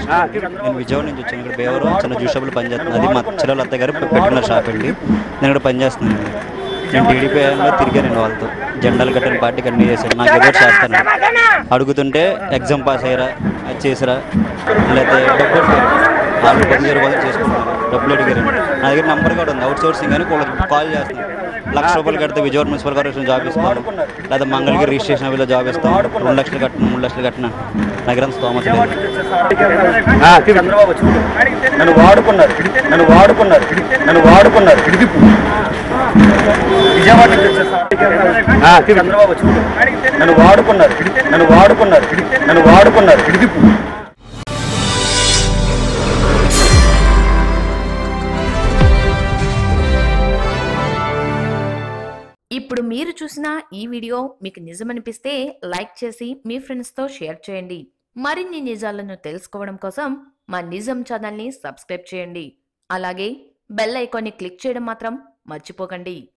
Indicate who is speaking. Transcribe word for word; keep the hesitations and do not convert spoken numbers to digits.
Speaker 1: నేను విజయవాడ నుంచి వచ్చాను. ఇక్కడ బేవరం చిన్న జ్యూస్ షాపులో పనిచేస్తున్నాను. అది మా చిల్లల అత్త గారు పెట్టుకున్న షాప్ అండి. నేను ఇక్కడ పనిచేస్తున్నాను. నేను టీడీపీ లో తిరిగాను. నేను వాళ్ళతో జెండాలు కట్టిన పార్టీకి అన్నీ చేశాను. నాకు ఏదో చేస్తాను అడుగుతుంటే ఎగ్జామ్ పాస్ అయ్యారా, అది చేసిరా, లేకపోతే డబ్బులు వాళ్ళు పది రూపాయలు చేసుకుంటున్నారు, డబ్బులు అడిగారు. నా దగ్గర నెంబర్ కూడా ఉంది, అవుట్ సోర్సింగ్ అని కాల్ చేస్తున్నాను. లక్ష రూపాయలు కడితే విజయవాడ మున్సిపల్ కార్పొరేషన్ జాబ్ ఇస్తాను, లేదా మంగళగిరి రిజిస్ట్రేషన్ ఆఫీస్లో జాబ్ ఇస్తాను. రెండు లక్షలు కట్టిన మూడు లక్షలు కట్టిన నగరం స్తోమత
Speaker 2: చంద్రబాబు చూడు నన్ను వాడుకున్నారు నన్ను వాడుకున్నారు నన్ను వాడుకున్నారు విజయవాడ నుంచి వచ్చేసా చంద్రబాబు చూడు నన్ను వాడుకున్నారు నన్ను వాడుకున్నారు నన్ను వాడుకున్నారు
Speaker 3: ఇప్పుడు మీరు చూసిన ఈ వీడియో మీకు నిజమనిపిస్తే లైక్ చేసి మీ ఫ్రెండ్స్తో షేర్ చేయండి. మరిన్ని నిజాలను తెలుసుకోవడం కోసం మా నిజం ఛానల్ని సబ్స్క్రైబ్ చేయండి. అలాగే బెల్ ఐకాన్ని క్లిక్ చేయడం మాత్రం మర్చిపోకండి.